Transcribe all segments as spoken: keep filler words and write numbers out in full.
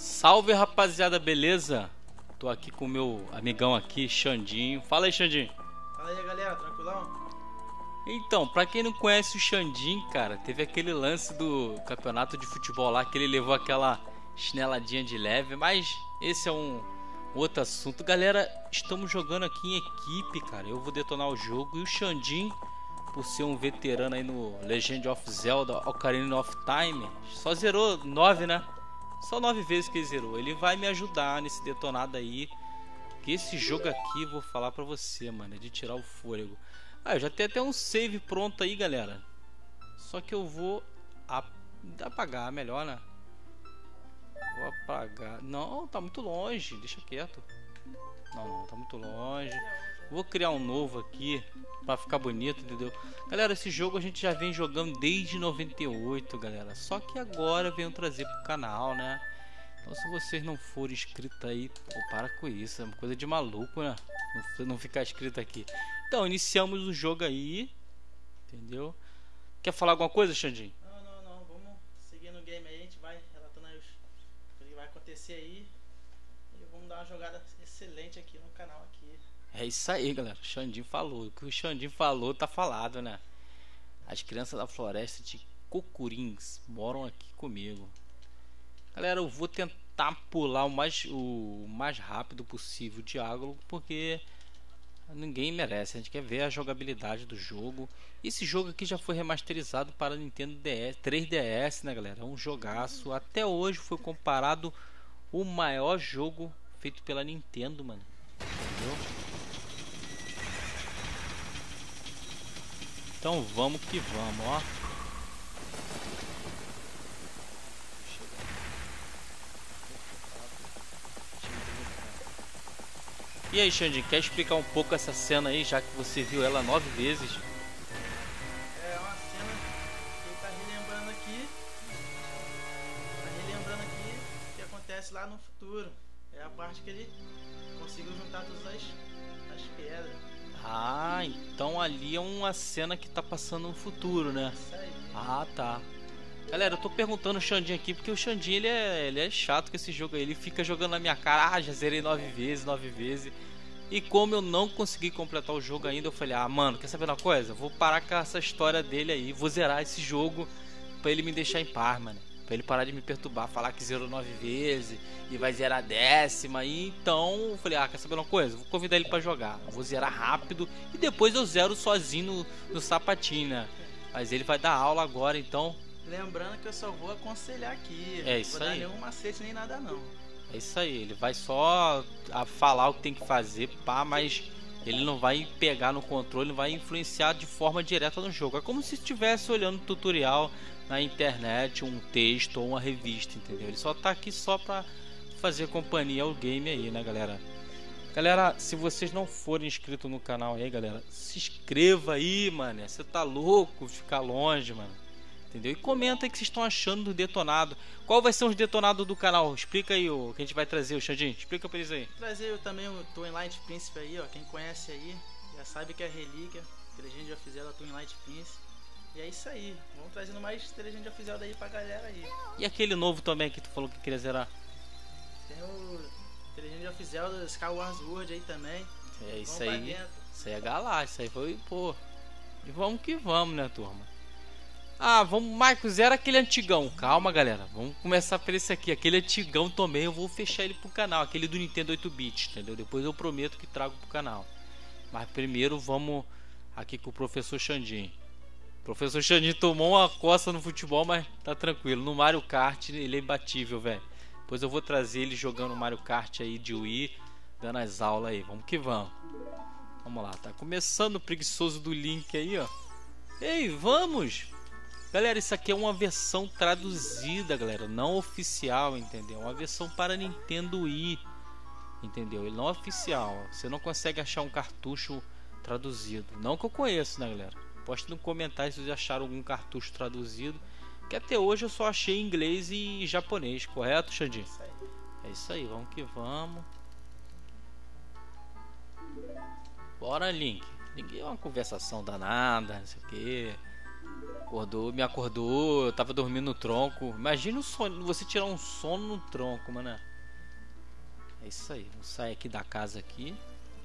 Salve, rapaziada, beleza? Tô aqui com o meu amigão aqui, Xandinho. Fala aí, Xandinho. Fala aí, galera, tranquilão? Então, pra quem não conhece o Xandinho, cara, teve aquele lance do campeonato de futebol lá que ele levou aquela chineladinha de leve, mas esse é um outro assunto. Galera, estamos jogando aqui em equipe, cara. Eu vou detonar o jogo e o Xandinho, por ser um veterano aí no Legend of Zelda Ocarina of Time, só zerou nove, né? Só nove vezes que ele zerou. Ele vai me ajudar nesse detonado aí. Que esse jogo aqui, vou falar pra você, mano, é de tirar o fôlego. Ah, eu já tenho até um save pronto aí, galera. Só que eu vou ap apagar, melhor, né? Vou apagar. Não, tá muito longe, deixa quieto. Não, não, tá muito longe. Vou criar um novo aqui pra ficar bonito, entendeu? Galera, esse jogo a gente já vem jogando desde noventa e oito, galera. Só que agora venho trazer pro canal, né? Então se vocês não forem inscritos aí, pô, para com isso. É uma coisa de maluco, né? Não, não ficar inscrito aqui. Então, iniciamos o jogo aí. Entendeu? Quer falar alguma coisa, Xandinho? Não, não, não. Vamos seguir no game aí. A gente vai relatando aí os... o que vai acontecer aí. E vamos dar uma jogada excelente aqui no canal aqui. É isso aí, galera. O Xandinho falou. O que o Xandinho falou tá falado, né? As crianças da floresta de Cocurins moram aqui comigo. Galera, eu vou tentar pular o mais, o mais rápido possível o diálogo, porque ninguém merece. A gente quer ver a jogabilidade do jogo. Esse jogo aqui já foi remasterizado para Nintendo D S, três D S, né, galera? É um jogaço. Até hoje foi comparado o maior jogo feito pela Nintendo, mano. Entendeu? Então vamos que vamos, ó. E aí, Xandinho, quer explicar um pouco essa cena aí, já que você viu ela nove vezes? É uma cena que ele tá relembrando aqui. Tá relembrando aqui o que acontece lá no futuro. É a parte que ele conseguiu juntar todas as, as pedras. Ah, então ali é uma cena que tá passando no futuro, né? Isso aí. Ah, tá. Galera, eu tô perguntando o Xandinho aqui, porque o Xandinho ele é, ele é chato com esse jogo aí. Ele fica jogando na minha cara, ah, já zerei nove vezes, nove vezes. E como eu não consegui completar o jogo ainda, eu falei, ah, mano, quer saber uma coisa? Vou parar com essa história dele aí, vou zerar esse jogo pra ele me deixar em paz, mano. Pra ele parar de me perturbar, falar que zerou nove vezes e vai zerar a décima. E então eu falei, ah, quer saber uma coisa? Vou convidar ele pra jogar. Eu vou zerar rápido e depois eu zero sozinho no, no sapatinho, né? Mas ele vai dar aula agora, então. Lembrando que eu só vou aconselhar aqui. É isso não vou aí. dar nenhum macete nem nada não. É isso aí, ele vai só a falar o que tem que fazer, pá, mas ele não vai pegar no controle, não vai influenciar de forma direta no jogo. É como se estivesse olhando tutorial na internet, um texto ou uma revista, entendeu? Ele só tá aqui só pra fazer companhia ao game aí, né, galera? Galera, se vocês não forem inscritos no canal aí, galera, se inscreva aí, mano. Você tá louco de ficar longe, mano. Entendeu? E comenta aí o que vocês estão achando do detonado. Qual vai ser os detonados do canal? Explica aí o que a gente vai trazer, o Xandinho. Explica pra eles aí. Trazer eu também o Twilight Príncipe aí, ó. Quem conhece aí já sabe que é relíquia. Legend of Zelda Twilight Príncipe. E é isso aí. Vamos trazendo mais Legend of Zelda aí pra galera aí. E aquele novo também que tu falou que queria zerar? Tem o Legend of Zelda Skyward Sword aí também. É isso vamos aí. Isso aí é galá, isso aí foi, pô. E vamos que vamos, né, turma? Ah, vamos, Marcos, zera aquele antigão. Calma, galera. Vamos começar por esse aqui. Aquele antigão também eu vou fechar ele pro canal. Aquele do Nintendo oito bits, entendeu? Depois eu prometo que trago pro canal. Mas primeiro vamos aqui com o professor Xandinho. O professor Xandinho tomou uma coça no futebol, mas tá tranquilo. No Mario Kart ele é imbatível, velho. Depois eu vou trazer ele jogando Mario Kart aí de Wii, dando as aulas aí. Vamos que vamos. Vamos lá, tá começando o preguiçoso do Link aí, ó. Ei, vamos! Galera, isso aqui é uma versão traduzida, galera, não oficial, entendeu? Uma versão para Nintendo Wii, entendeu? Ele não é oficial, você não consegue achar um cartucho traduzido. Não que eu conheço, né, galera? Poste no comentário se vocês acharam algum cartucho traduzido, que até hoje eu só achei em inglês e japonês, correto, Xandinho? Isso aí. É isso aí, vamos que vamos. Bora, Link. Link é uma conversação danada, não sei o que. Acordou, me acordou, eu tava dormindo no tronco. Imagina o sono, você tirar um sono no tronco, mano. É isso aí, vou sair aqui da casa aqui.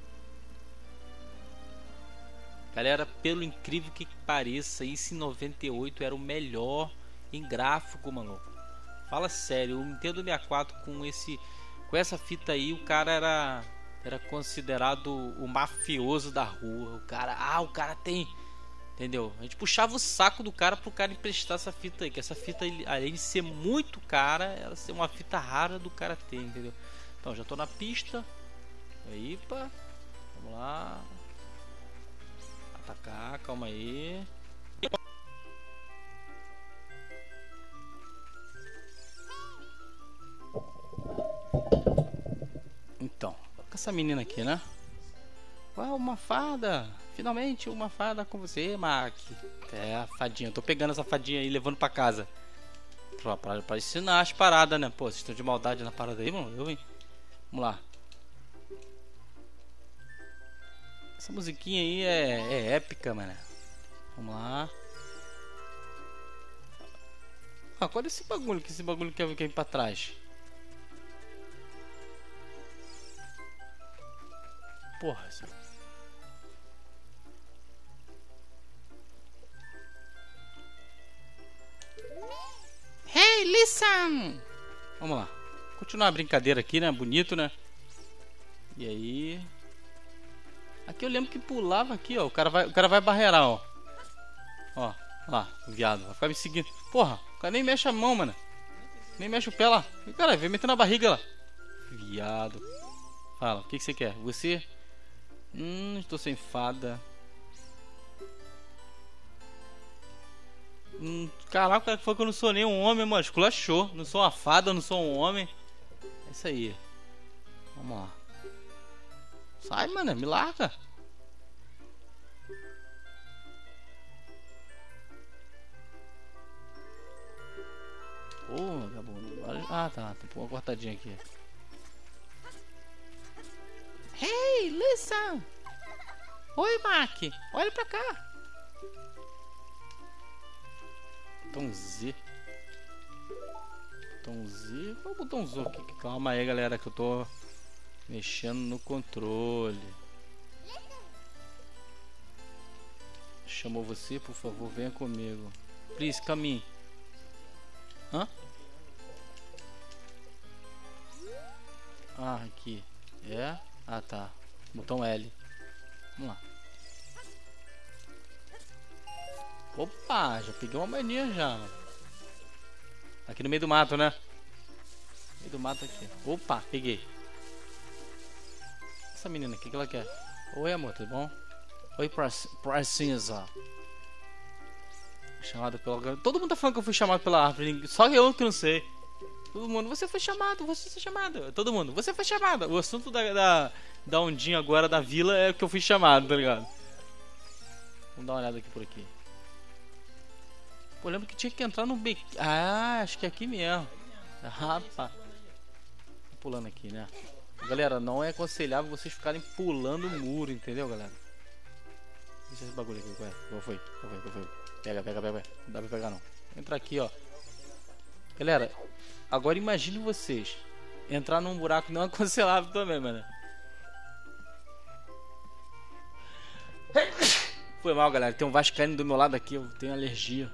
Galera, pelo incrível que pareça, isso em noventa e oito era o melhor em gráfico, mano. Fala sério, o Nintendo sessenta e quatro com esse, com essa fita aí, o cara era, era considerado o mafioso da rua. O cara, ah, o cara tem, entendeu? A gente puxava o saco do cara pro cara emprestar essa fita aí, que essa fita, além de ser muito cara, ela ser uma fita rara do cara ter, entendeu? Então, já tô na pista. Aí, pá, vamos lá. Atacar, calma aí. Então, com essa menina aqui, né? Uau, uma fada! Finalmente uma fada com você, Mac. É, a fadinha. Eu tô pegando essa fadinha aí, levando pra casa. Pra, pra, pra ensinar as paradas, né? Pô, vocês estão de maldade na parada aí, mano? Eu, hein? Vamos lá. Essa musiquinha aí é, é épica, mano. Vamos lá. Ah, olha esse bagulho, que esse bagulho que vem pra trás. Porra, essa... Hey, listen! Vamos lá. Continuar a brincadeira aqui, né? Bonito, né? E aí... Aqui eu lembro que pulava aqui, ó. O cara vai, o cara vai barreirar, ó. Ó, lá, o viado. Vai ficar me seguindo. Porra, o cara nem mexe a mão, mano. Nem mexe o pé lá. Cara, vem metendo na barriga lá. Viado. Fala, o que, que você quer? Você... Hum, estou sem fada. Hum, caraca, o cara que falou que eu não sou nem um homem, mano. Esculachou. Não sou uma fada, não sou um homem. É isso aí. Vamos lá. Sai, mano, me larga. Pô, oh, vagabundo. Ah, tá. Tem uma cortadinha aqui. Hey, listen! Oi, Mac! Olha pra cá! Botão Z. Botão Z. Qual é o botão Z aqui? Calma aí, galera, que eu tô mexendo no controle. Chamou você, por favor, venha comigo. Please, come in. Hã? Ah, aqui. É? Ah, tá. Botão L. Vamos lá. Opa, já peguei uma mania já. Aqui no meio do mato, né? No meio do mato aqui. Opa, peguei. Essa menina aqui, o que ela quer? Oi, amor, tudo bom? Oi, Princesa. Chamado pela... Todo mundo tá falando que eu fui chamado pela árvore. Só eu que não sei. Todo mundo, você foi chamado, você foi chamado. Todo mundo, você foi chamado. O assunto da, da, da ondinha agora da vila é que eu fui chamado, tá ligado? Vamos dar uma olhada aqui por aqui. Pô, lembro que tinha que entrar no beco. Ah, acho que é aqui mesmo. Rapaz. Tô pulando aqui, né? Galera, não é aconselhável vocês ficarem pulando o muro, entendeu, galera? Deixa esse bagulho aqui, qual é? Qual foi? Qual foi? Qual foi? Pega, pega, pega. Não dá pra pegar, não. Entra aqui, ó. Galera, agora imagine vocês entrar num buraco não aconselhável também, mano. Foi mal, galera. Tem um vascaíno do meu lado aqui. Eu tenho alergia.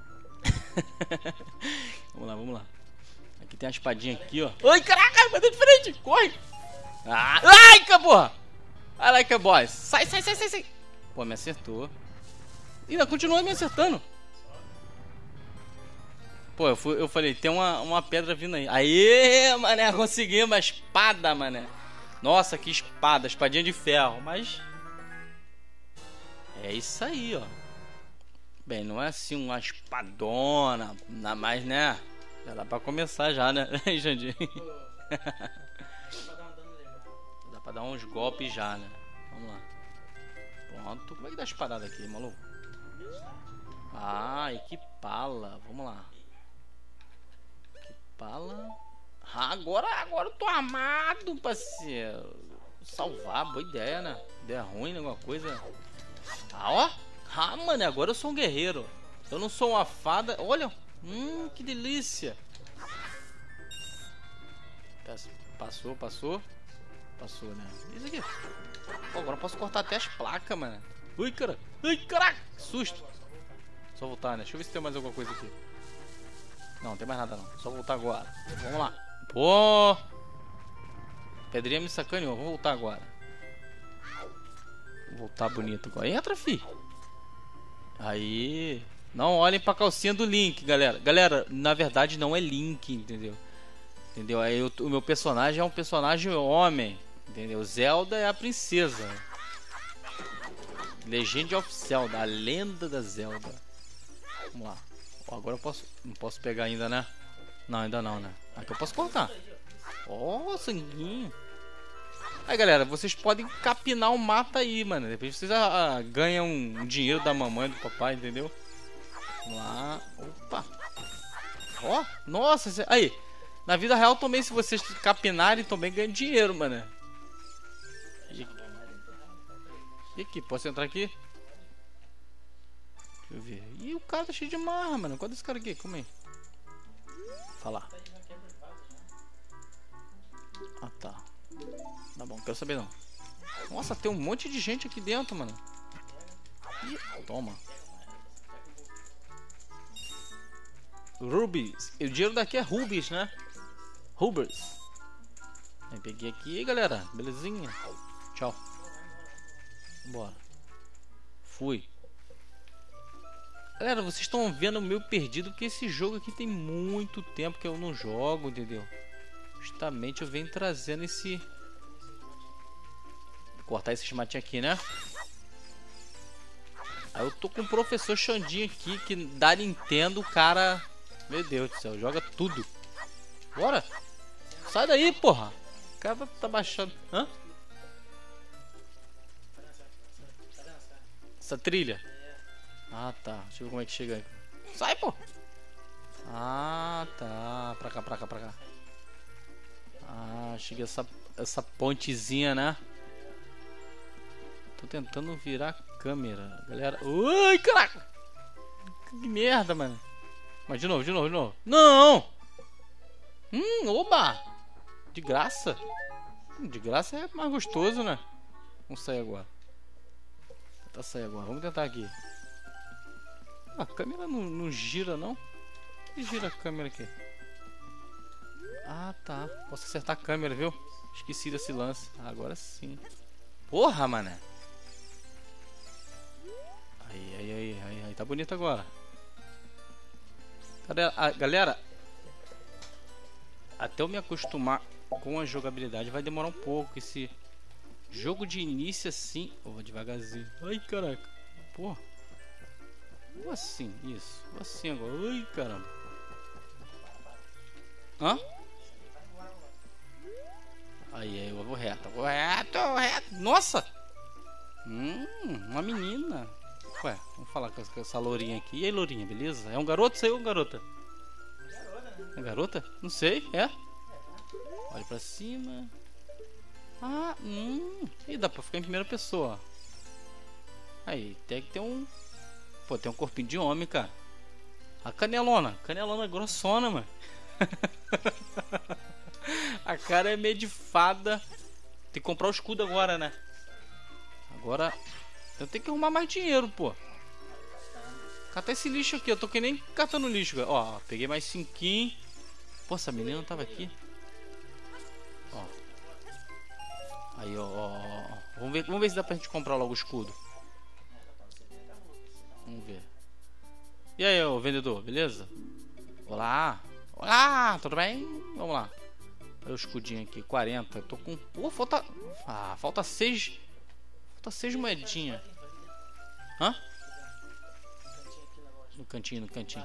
Vamos lá, vamos lá. Aqui tem uma espadinha aqui, ó. Ai, caraca, bateu de frente. Corre. Ah, ai, que porra. I like a boss. Sai, sai, sai, sai, sai. Pô, me acertou. E ainda continua me acertando. Pô, eu, fui, eu falei, tem uma, uma pedra vindo aí. Aê, mané, consegui uma espada, mané. Nossa, que espada, espadinha de ferro. Mas é isso aí, ó. Bem, não é assim uma espadona, ainda mais, né? Já dá pra começar já, né, Jandir? Dá pra dar uns golpes já, né? Vamos lá. Pronto. Como é que dá as paradas aqui, maluco? Ah, equipá-la. Vamos lá. Equipá-la. Ah, agora, agora eu tô armado, parceiro. Salvar, boa ideia, né? Ideia ruim, né? Alguma coisa. Ah, ó. Ah, mano, agora eu sou um guerreiro. Eu não sou uma fada. Olha. Hum, que delícia. Passou, passou. Passou, né? Isso aqui. Pô, agora eu posso cortar até as placas, mano. Ui, cara. Ui, caraca. Que susto. Só voltar, né? Deixa eu ver se tem mais alguma coisa aqui. Não, não tem mais nada não. Só voltar agora. Vamos lá. Pô. Pedrinha me sacaneou. Vamos voltar agora. Vou voltar bonito agora. Entra, fi. Aí. Não olhem pra calcinha do Link, galera. Galera, na verdade não é Link, entendeu? Entendeu? Aí eu, o meu personagem é um personagem homem. Entendeu? Zelda é a princesa. Legend of Zelda. A lenda da Zelda. Vamos lá. Ó, agora eu posso... Não posso pegar ainda, né? Não, ainda não, né? Aqui eu posso cortar. Ó, oh, sanguinho. Aí, galera, vocês podem capinar o mata aí, mano. Depois vocês ah, ah, ganham um dinheiro da mamãe, do papai, entendeu? Vamos lá. Opa. Ó, nossa. Aí. Na vida real também, se vocês capinarem, também ganham dinheiro, mano. E... e aqui, posso entrar aqui? Deixa eu ver. Ih, o cara tá cheio de marra, mano. Qual é esse cara aqui? Calma aí. Falar. Ah, tá. Tá bom, quero saber não. Nossa, tem um monte de gente aqui dentro, mano. Ih, toma. Rubies. O dinheiro daqui é Rubies, né? Rubies. Aí, peguei aqui, galera. Belezinha. Tchau. Bora. Fui. Galera, vocês estão vendo o meu perdido, porque esse jogo aqui tem muito tempo que eu não jogo, entendeu? Justamente eu venho trazendo esse... Vou cortar esse matinhos aqui, né? Aí eu tô com o professor Xandinho aqui, que da Nintendo, o cara... Meu Deus do céu, joga tudo. Bora! Sai daí, porra! O cara tá baixando... Hã? Essa trilha? Ah, tá. Deixa eu ver como é que chega aí. Sai, pô! Ah, tá. Pra cá, pra cá, pra cá. Ah, chega essa, essa pontezinha, né? Tô tentando virar a câmera, galera. Ui, caraca! Que merda, mano. Mas de novo, de novo, de novo. Não! Hum, oba! De graça. De graça é mais gostoso, né? Vamos sair agora. Vou tentar sair agora. Vamos tentar aqui. A câmera não, não gira, não? Que gira a câmera aqui? Ah, tá. Posso acertar a câmera, viu? Esqueci desse lance. Ah, agora sim. Porra, mané. Aí, aí, aí, aí, aí. Tá bonito agora. Galera, a, galera, até eu me acostumar com a jogabilidade vai demorar um pouco. Esse jogo de início assim... Oh, vou devagarzinho. Ai, caraca. Porra. Vou assim, isso. Vou assim agora. Ai, caramba. Hã? Aí, aí, eu vou reto. Vou reto, reto. Nossa! Hum, uma menina. Ué, vamos falar com essa lourinha aqui. E aí, lourinha, beleza? É um garoto, saiu ou garota? Garota, né? É garota? Não sei, é? Olha pra cima. Ah, hum. E dá pra ficar em primeira pessoa. Aí, tem que ter um... Pô, tem um corpinho de homem, cara. A canelona. Canelona grossona, mano. A cara é meio de fada. Tem que comprar o escudo agora, né? Agora... Eu tenho que arrumar mais dinheiro, pô. Catar esse lixo aqui. Eu tô que nem catando lixo, cara. Ó, peguei mais cinquinho. Pô, essa menina não tava aqui. Ó. Aí, ó, ó, ó. Vamos ver, vamos ver se dá pra gente comprar logo o escudo. Vamos ver. E aí, ô vendedor, beleza? Olá. Olá, tudo bem? Vamos lá. Olha o escudinho aqui, quarenta. Eu tô com... Pô, falta... Ah, falta seis... Falta seis moedinhas. Hã? No cantinho, no cantinho.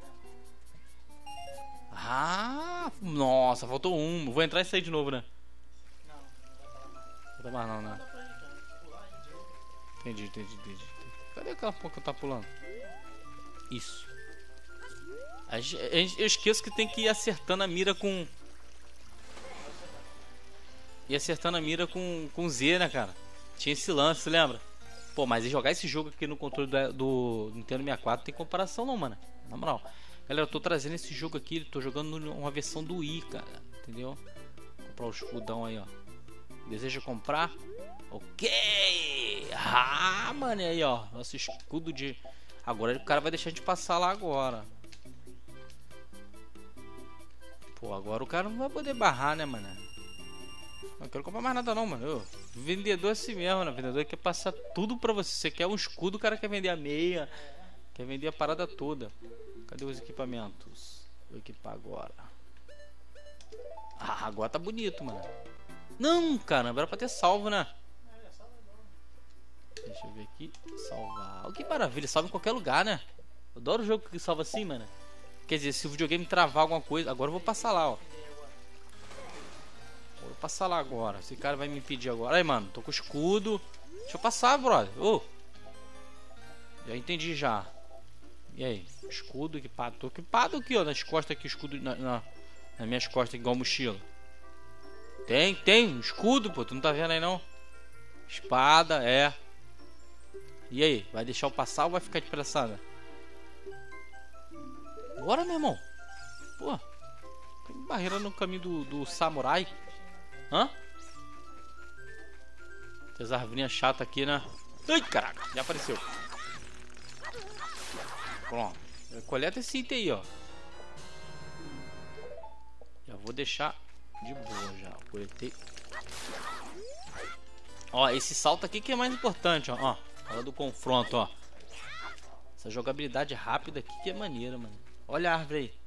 Ah, nossa, faltou um. Vou entrar e sair de novo, né? Não, não vai mais não, né? Entendi, entendi, entendi. Cadê aquela porra que eu tá pulando? Isso. Eu esqueço que tem que ir acertando a mira com... Ir acertando a mira com, com Z, né, cara? Tinha esse lance, lembra? Pô, mas jogar esse jogo aqui no controle do, do Nintendo sessenta e quatro não tem comparação não, mano. Na moral. Galera, eu tô trazendo esse jogo aqui, tô jogando uma versão do Wii, cara. Entendeu? Vou comprar o escudão aí, ó. Deseja comprar? Ok! Ah, mano, aí, ó. Nosso escudo de... Agora o cara vai deixar de passar lá agora. Pô, agora o cara não vai poder barrar, né, mano? Não quero comprar mais nada não, mano. Eu, vendedor é assim mesmo, né? Vendedor quer passar tudo pra você. Você quer um escudo, o cara quer vender a meia. Quer vender a parada toda. Cadê os equipamentos? Vou equipar agora. Ah, agora tá bonito, mano. Não, caramba, era pra ter salvo, né? Deixa eu ver aqui. Salvar. Oh, que maravilha, salva em qualquer lugar, né? Eu adoro o jogo que salva assim, mano. Quer dizer, se o videogame travar alguma coisa... Agora eu vou passar lá, ó. Vou passar lá agora. Esse cara vai me impedir agora. Aí, mano, tô com escudo. Deixa eu passar, brother. Oh. Já entendi já. E aí? Escudo equipado. Tô equipado aqui, ó. Nas costas aqui, escudo na, na, nas minhas costas, igual mochila. Tem, tem. Um escudo, pô. Tu não tá vendo aí, não? Espada, é. E aí? Vai deixar eu passar ou vai ficar depressada? Bora, meu irmão. Pô. Tem barreira no caminho do, do samurai. Hã? Tem as arvorinhas chatas aqui, né? Ai, caraca. Já apareceu. Pronto. Coleta esse item aí, ó. Já vou deixar de boa já. Coletei. Ó, esse salto aqui que é mais importante, ó. Ó, hora do confronto, ó. Essa jogabilidade rápida aqui que é maneira, mano. Olha a árvore aí.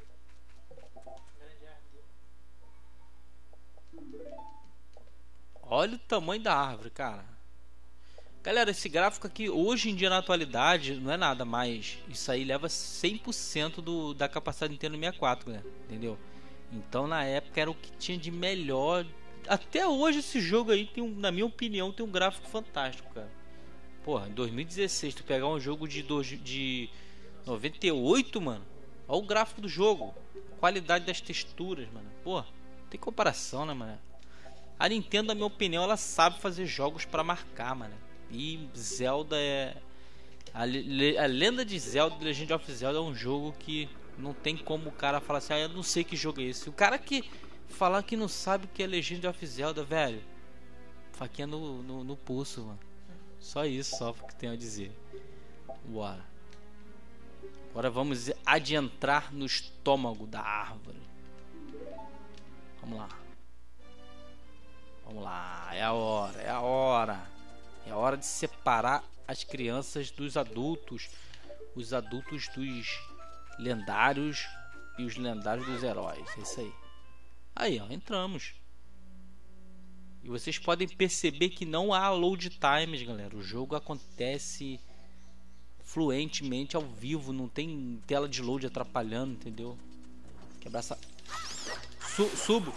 Olha o tamanho da árvore, cara. Galera, esse gráfico aqui, hoje em dia na atualidade, não é nada mais. Isso aí leva cem por cento do, da capacidade do Nintendo sessenta e quatro, né? Entendeu? Então na época era o que tinha de melhor. Até hoje esse jogo aí, tem um, na minha opinião, tem um gráfico fantástico, cara. Porra, em dois mil e dezesseis, tu pegar um jogo de, do, de noventa e oito, mano. Olha o gráfico do jogo. Qualidade das texturas, mano. Porra, não tem comparação, né, mano? A Nintendo, na minha opinião, ela sabe fazer jogos pra marcar, mano. E Zelda é... A, le... a lenda de Zelda, Legend of Zelda, é um jogo que não tem como o cara falar assim, ah, eu não sei que jogo é esse. O cara que falar que não sabe o que é Legend of Zelda, velho, faquinha no, no, no pulso, mano. Só isso, só o que tenho a dizer. Bora. Agora vamos adentrar no estômago da árvore. Vamos lá. Vamos lá, é a hora, é a hora. É a hora de separar as crianças dos adultos. Os adultos dos lendários e os lendários dos heróis. É isso aí. Aí, ó, entramos. E vocês podem perceber que não há load times, galera. O jogo acontece fluentemente ao vivo. Não tem tela de load atrapalhando, entendeu? Quebrar essa... Su subo.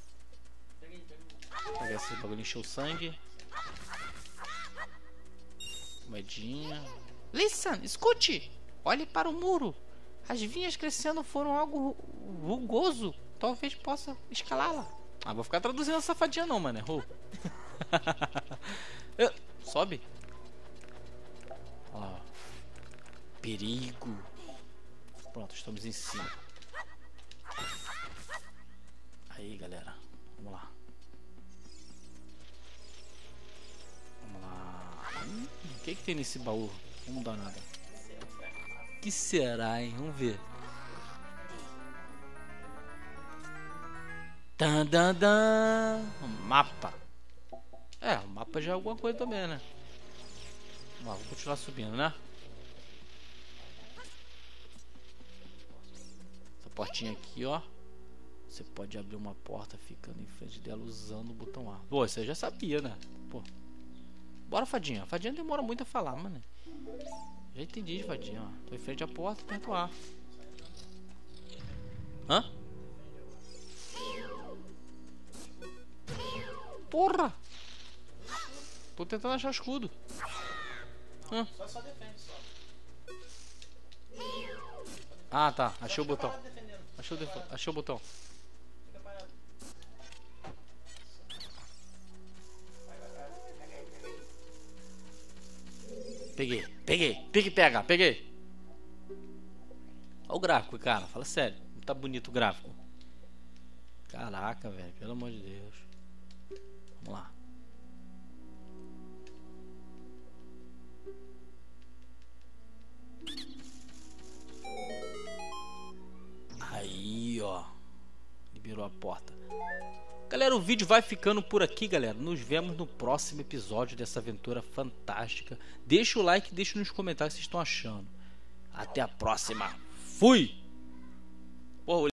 Pegar esse bagulho, encher o sangue. Moedinha. Listen, escute. Olhe para o muro. As vinhas crescendo foram algo rugoso. Talvez possa escalá-la. Ah, vou ficar traduzindo essa safadinha não, mano. Oh. Sobe. Olha lá. Perigo. Pronto, estamos em cima. Aí, galera. Vamos lá. Vamos lá. Hum, o que que tem nesse baú? Vamos dar nada. O que será, hein? Vamos ver. Dan, dan, dan. Mapa. É, o mapa já é alguma coisa também, né? Vamos lá, vou continuar subindo, né? Essa portinha aqui, ó. Você pode abrir uma porta ficando em frente dela usando o botão A. Pô, você já sabia, né? Pô. Bora, fadinha. A fadinha demora muito a falar, mano. Já entendi, fadinha, ó. Tô em frente à porta, aperto A. Hã? Porra! Tô tentando achar o escudo. Hã? Só, só defende, só. Ah, tá. Achei o botão. Achei o, Achei o botão. Fica parado. Peguei, peguei, pique pega, peguei. Olha o gráfico, cara, fala sério. Não tá bonito o gráfico. Caraca, velho, pelo amor de Deus. Vamos lá. Aí, ó. Liberou a porta. Galera, o vídeo vai ficando por aqui, galera. Nos vemos no próximo episódio dessa aventura fantástica. Deixa o like e deixa nos comentários o que vocês estão achando. Até a próxima. Fui! Pô,